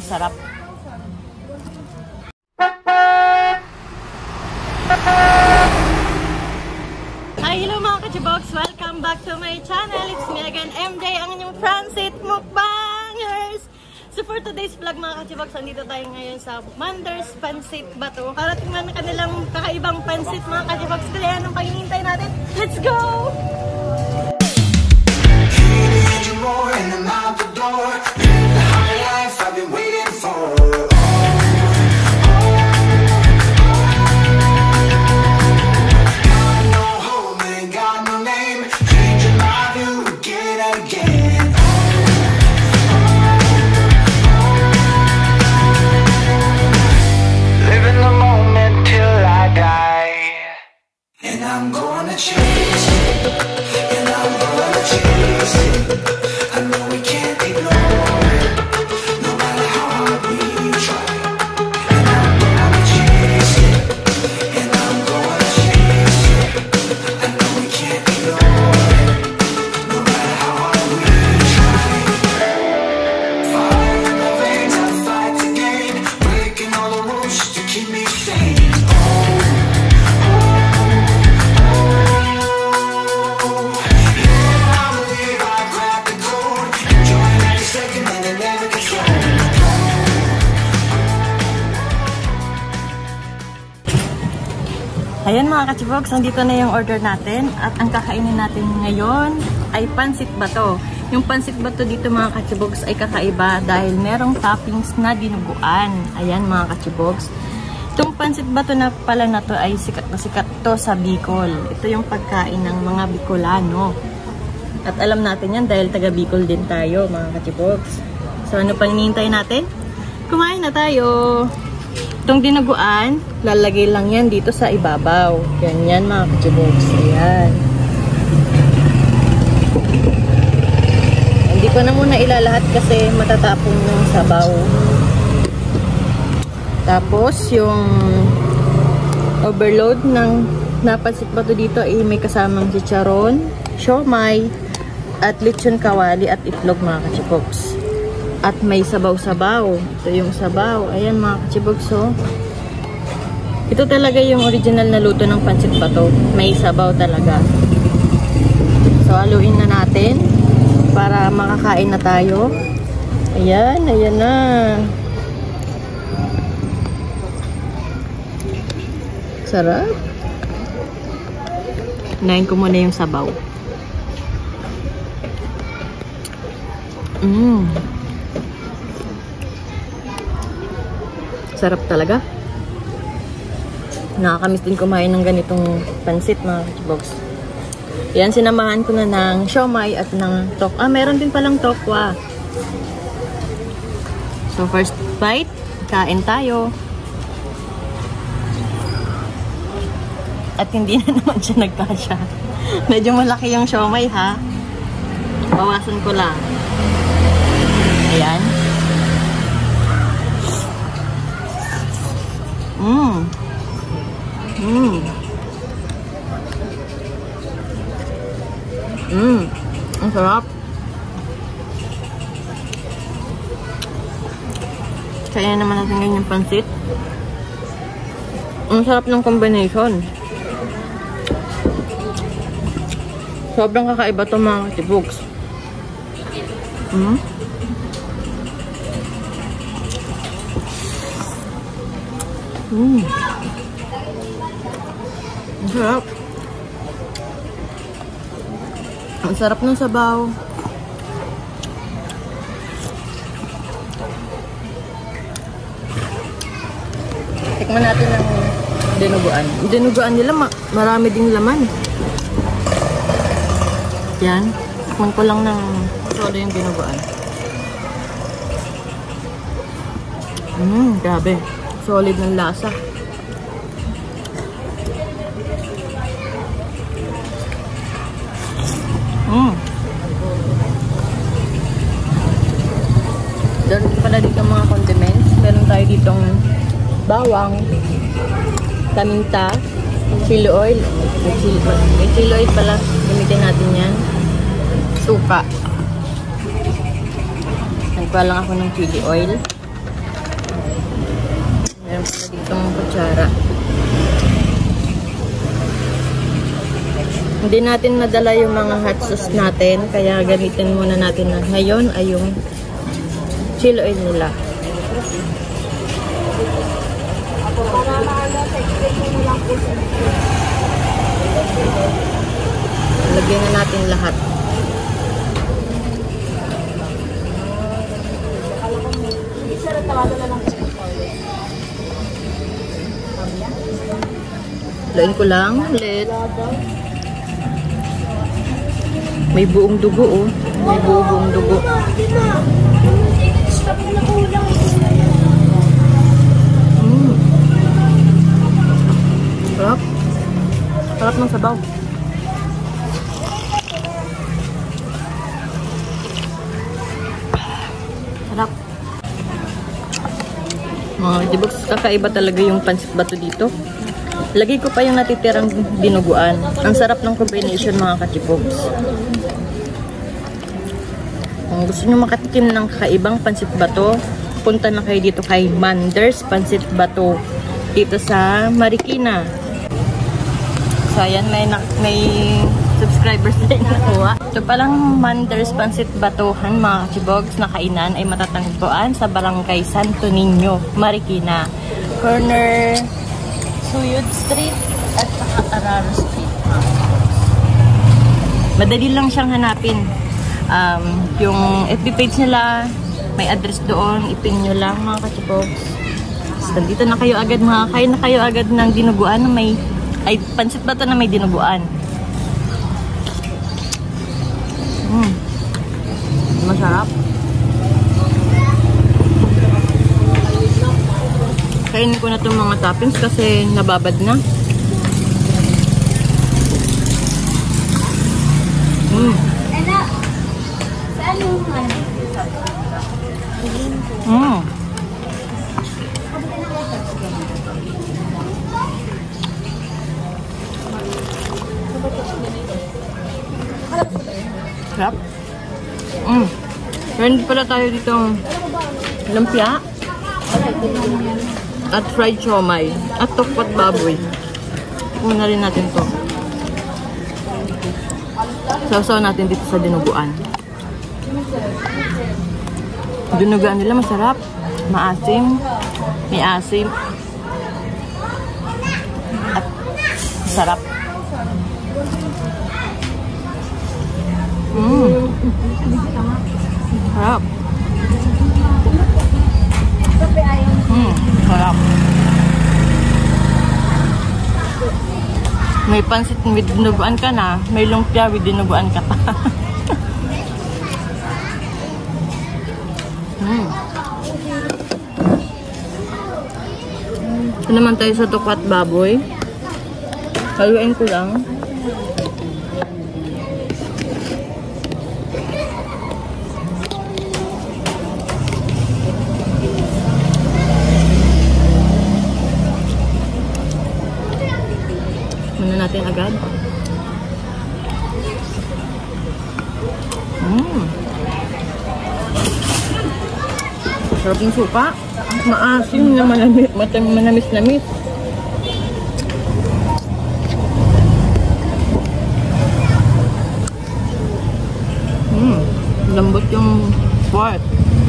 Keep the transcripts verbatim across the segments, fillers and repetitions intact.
sarap. Hi, hello mga kachibogs! Welcome back to my channel. It's me again, M J, ang inyong Fransit Mukbangers! So for today's vlog mga kachibogs, andito tayo ngayon sa Manders Pansit Bato para tingnan ang kanilang kakaibang pansit mga kachibogs. Kaya anong paghihintay natin? Let's go! Ayan mga kachibogs, nandito na yung order natin at ang kakainin natin ngayon ay pansit bato. Yung pansit bato dito mga kachibogs ay kakaiba dahil merong toppings na dinuguan. Ayan mga kachibogs. Itong pansit bato na pala na to ay sikat na sikat to sa Bicol. Ito yung pagkain ng mga Bicolano. At alam natin yan dahil taga Bicol din tayo mga kachibogs. So ano pang hinihintay natin? Kumain na tayo! Itong dinuguan, lalagay lang yan dito sa ibabaw. Ganyan mga kachibogs. Ayan. Hindi ko na muna ilalahat kasi matatapong yung sabaw. Tapos, yung overload ng napansit bato dito ay may kasamang chicharon, siomay, at lechon kawali at itlog mga kachibogs. At may sabaw-sabaw. Ito yung sabaw. Ayan mga kachibogs. So, ito talaga yung original na luto ng pansit bato. May sabaw talaga. So, haluin na natin para makakain na tayo. Ayan. Ayan na. Sarap. Nain ko muna yung sabaw. Mmm. Sarap talaga. Nakakamiss din kumain ng ganitong pansit mga kachibogs. Yan, sinamahan ko na ng siomay at ng tok. Ah, meron din palang tokwa. So, first bite. Kain tayo. At hindi na naman siya nagkasya. Medyo malaki yung siomay ha. Bawasan ko lang. Ayan. Mmm. Mmm. Mmm. Ang sarap. Kaya naman natin ganyan pansit. Ang sarap ng combination. Sobrang kakaiba ito mga kachibogs. Mmm. Mmm. Ang sarap. Ang sarap ng sabaw. Tikman natin ang dinuguan. Dinuguan nila ma marami ding laman. Yan. Tikman ko lang ng solo yung dinuguan. Mmm, grabe. Solid ng lasa. Mm. Doon pala dito mga condiments. Meron tayo ditong bawang, taminta, chili oil. May chili, may chili oil pala. Gamitin natin yan. Suka. Nagpa lang ako ng chili oil. Meron pala ditong kutsara. Hindi natin nadala yung mga hot sauce natin, kaya gamitin muna natin na ngayon ay yung chili oil nila. Lagyan na natin lahat. Lain ko lang ulit. May buong dugo, oh. May buong dugo. Mm. Sarap. Sarap ng sabaw. Sarap. Mga dibox, kakaiba talaga yung pansit bato dito. Lagay ko pa yung natitirang dinuguan. Ang sarap ng combination, mga kachipogs. Kung gusto nyo makatikim ng kakaibang pansit bato, punta na kayo dito kay Manders Pansit Bato dito sa Marikina. So ayan, may, may subscribers na nakuha. Ito palang Manders Pansit Batuhan, mga kachipogs, na kainan ay matatagpuan sa Barangay Santo Niño, Marikina. Corner Suyod Street at saka Araro Street. Madali lang siyang hanapin. Um, yung F B page nila, may address doon. I-pin nyo lang, mga kachipogs. So, dito na kayo agad, mga kain na kayo agad ng dinuguan na may, ay pansit bato na may dinuguan. Mm. Masarap. Kainin ko na itong mga toppings kasi nababad na. Mm. Mm. Sarap. Mm. Meron pala tayo dito lumpia at fried siomai at tokpat baboy. Una rin natin to. Sausaw natin dito sa dinuguan. Dinuguan nila masarap. Maasim. May asim. At sarap. Mmm. Sarap. Mmm. Sarap. May pansit with dinuguan ka na, may lumpia with dinuguan ka pa. Mm. Ito naman tayo sa tokpat baboy. Haluin ko lang. Muna natin agad. Mm. Sarap ng suka. Maasim na manamis, manamis-namis. Mm. Lambot yung pork.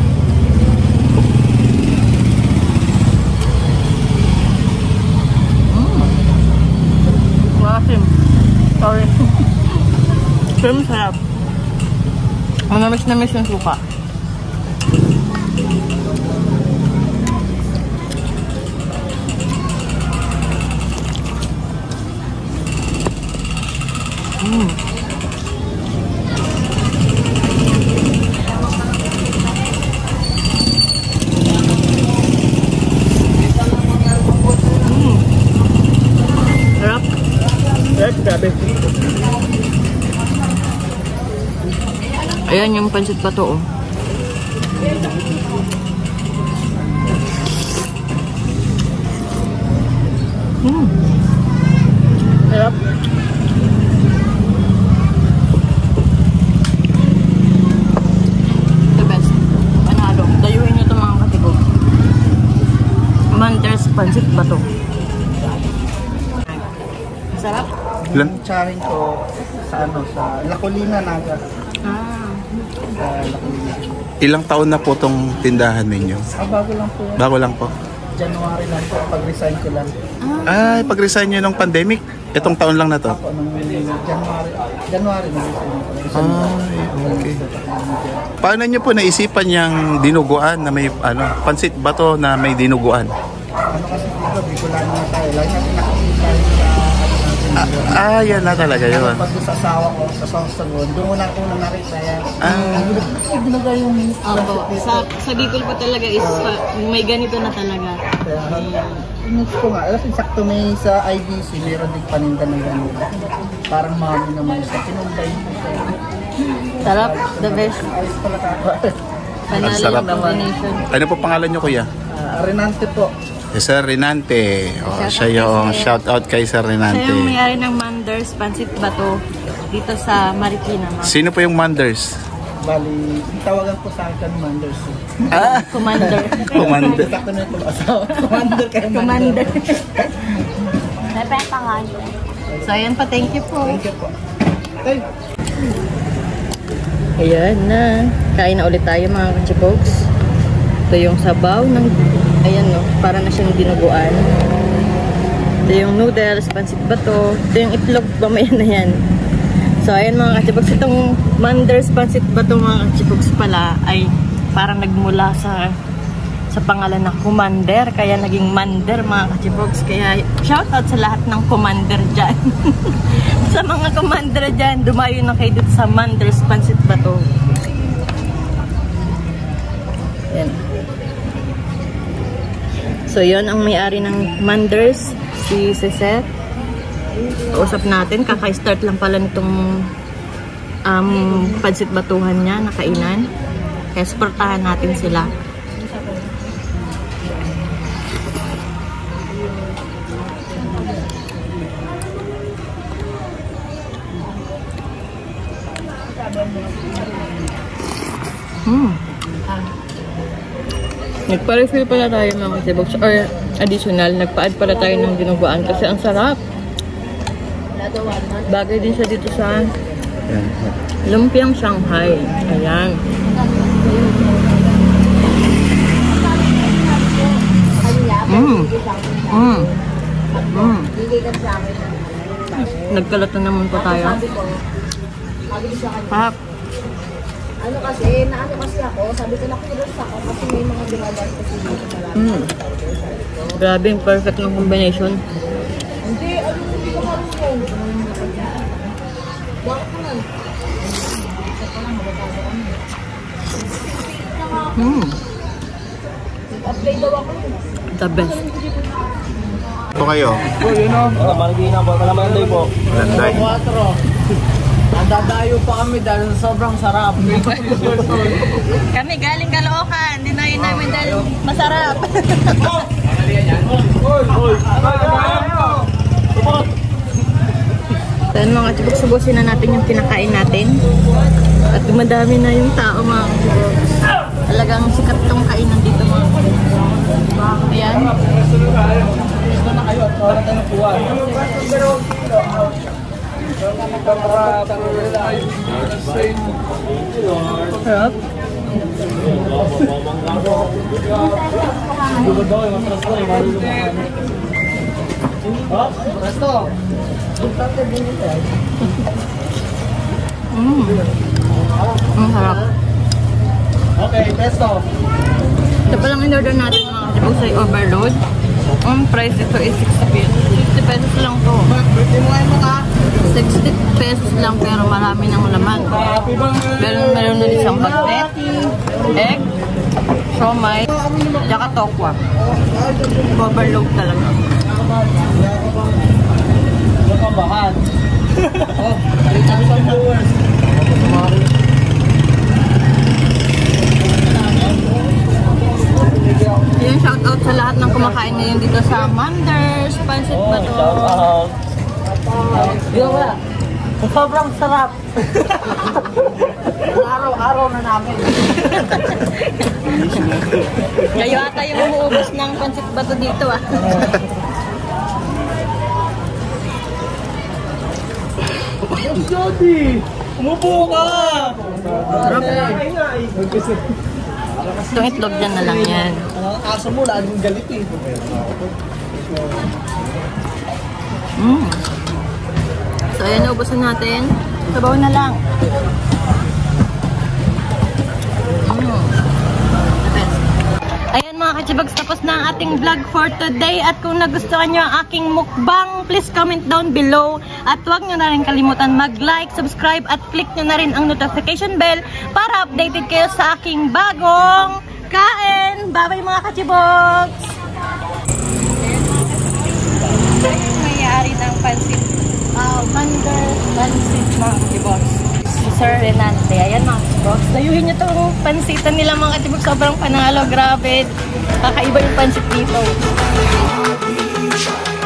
Maasim. Sorry. Pero masarap. Manamis-namis yung suka. Mm. Mm. Sarap. Sarap, grabe. Ayan yung pansit bato, oh. Mm. Sarap. The best. Panalo. Dayuhin nyo itong mga katibog. Manders pansit bato. Sarap. Ilan? Charing ko sa ano, sa La Colina, Naga. Ah. Sa La Colina. Ilang taon na po tong tindahan ninyo? Ah, bago lang po. Bago lang po. January lang po, pag-resign ko lang. Ay, pag-resign nyo ng pandemic, itong taon lang na to. Ako nung January, January nag-resign ko. Ay, okay. Paano nyo po naisipan yung dinuguan na may, ano, pansit bato na may dinuguan? Ano kasi dito, Bicolano na tayo. Lagi natin nakikita tayo sa ano natin. Ah, yan na talaga yun. Pag doon sa asawa ko, sa Songsagon, doon mo na ako nang nakita yan. Ah. Ay, ginagawa yung Opo. Sa, sa Bicol po talaga is pa, may ganito na talaga. Kaya, inuts ko nga. Alam, sakto may sa I B C, meron din paninda ng gano'n. Parang mami naman sa pinumbay ko siya. Sarap, the best. Ayos pala ka. Panalo Ang sarap. yung combination. Ano po pangalan nyo, kuya? Uh, Renante po. Si Sir Renante. Oh, siya yung shout out kay Sir Siya Renante. yung may-ari ng Manders Pansit Bato dito sa Marikina. ma'am. Sino po yung Manders? Bali, tawagan po sa akin Manders. Ah, Commander. Commander. Sakto na ito asawa. Commander kayo. Commander. May pangalan. So ayan pa, thank you po. Thank you po. Hey. Ayan na. Kain na ulit tayo mga kachipoks. Ito yung sabaw ng, ayan no, para na siyang dinuguan. Ito yung noodles, pansit bato. Ito yung itlog, mamaya na yan. So ayan mga kachipoks, itong Manders pansit bato mga kachipoks pala ay parang nagmula sa sa pangalan na Commander, kaya naging Mander mga kachipoks. Kaya shoutout sa lahat ng Commander dyan. Sa mga Commander dyan, dumayo na kayo dito sa Manders Pansit Bato. Yan. So yon ang may-ari ng Manders, si Cesar. Kausap natin, kaka-start lang pala nitong um, pansit batuhan niya, nakainan. Kaya supportahan natin sila. Hmm. Nagpa-refill pala tayo mga kasibox or additional, nagpa-add pala tayo ng dinuguan kasi ang sarap. Bagay din siya dito sa lumpiang Shanghai. Ayan. Mm. Mm. Mm. Nagkalat na naman po tayo. Pap. Ano kasi, naano kasi ako, sabi ko nakilos ako kasi may mga dumabas kasi dito marami. Mm. Grabe, perfect ng combination. Hindi, ano hindi ko marunong. Bakit naman? Mm. Nag-apply daw ako. The best. Ito kayo. Po, yun o. Marikina po. Kalamanday po. Landay. Nadadayo pa kami dahil sobrang sarap. Kami galing Caloocan, dinayin namin dahil masarap. Then mga chibok, subusin na natin yung kinakain natin. At dumadami na yung tao mga chibok. Talagang sikat itong kainan dito mga chibok. Ayan. Gusto na kayo at oras na nakuha. Sarap. Mm. Ang sarap. Okay, pesto. Ito palang in-order natin mga katibogs ay overload. Ang price ito is sixty pesos. sixty pesos lang to. sixty pesos lang pero marami ng laman. Meron, meron na isang bagnet, egg, siomay, tsaka tokwa. Overload talaga. Kabahan. Ayan, shout out sa lahat ng kumakain ngayon dito sa Manders Pansit Bato. Di ba wala? Sobrang sarap. Araw-araw. araw na namin. Kayo ata yung umuubos ng pansit bato dito ah. Jody! Umupo ka! Sarap. Itong itlog dyan na lang yan. Ang aso mo, laging galit eh. Mm. So ayan, naubusan natin. Sabaw na lang. Mm. The best. Ayan mga kachibags, tapos na ang ating vlog for today. At kung nagustuhan nyo ang aking mukbang, please comment down below. At huwag nyo na rin kalimutan mag-like, subscribe, at click nyo na rin ang notification bell para updated kayo sa aking bagong kain. Bye-bye mga kachibags! May-ari ng pansit. Uh, Mander Pansit mga kachibags. Si Sir Renante. Ayan mga kachibags. Dayuhin nyo itong pansitan nila mga kachibags. Sobrang panalo. Grabe. Kakaiba yung pansit dito.